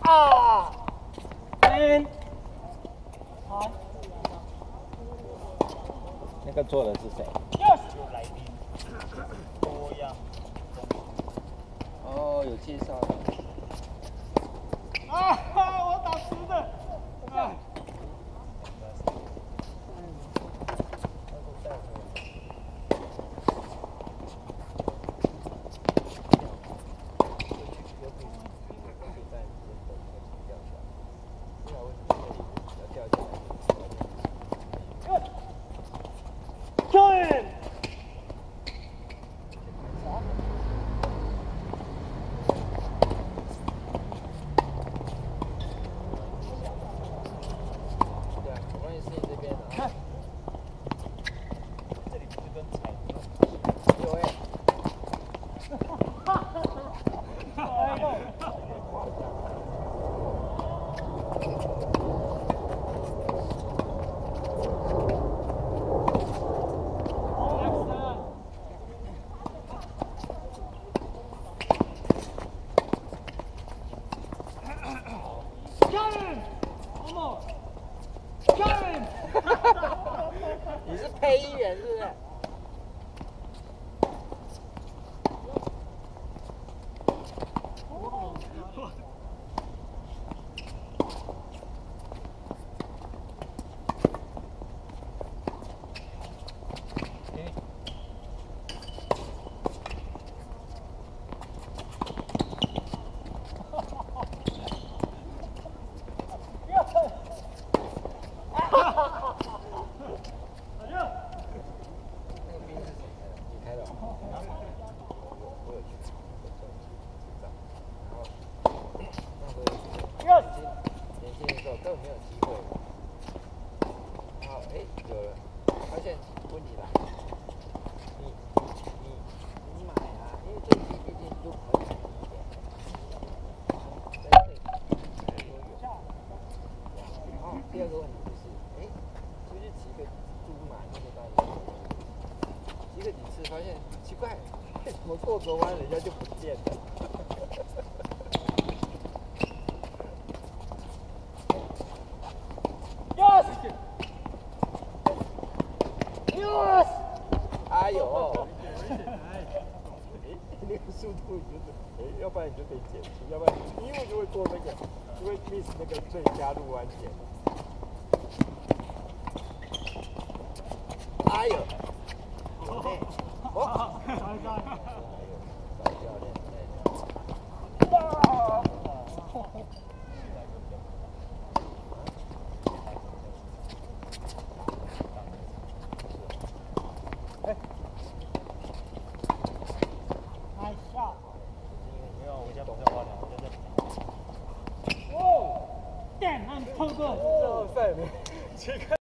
啊！ 好。 那个做的是谁？ 有来宾，多样。 哦，有介绍的。 啊哈！我打直的。啊。Good. 对啊，我关键是这边的啊。 这里不是跟彩有哎。你是配音员是不是？年轻的时候根本没有机会，然后有了，发现问题来了，你买啊，因为这机毕竟都很便宜一点，在这里都有。然后第二个问题就是，出去骑个猪马那个到底骑个几次发现奇怪，为什么过转弯人家就不见了？哎呦！那个速度就是要不然你就得减速，要不然因为就会过那个，就会 miss 那个最佳入弯点。哎呦！哦！找教练。 Damn, I'm so good.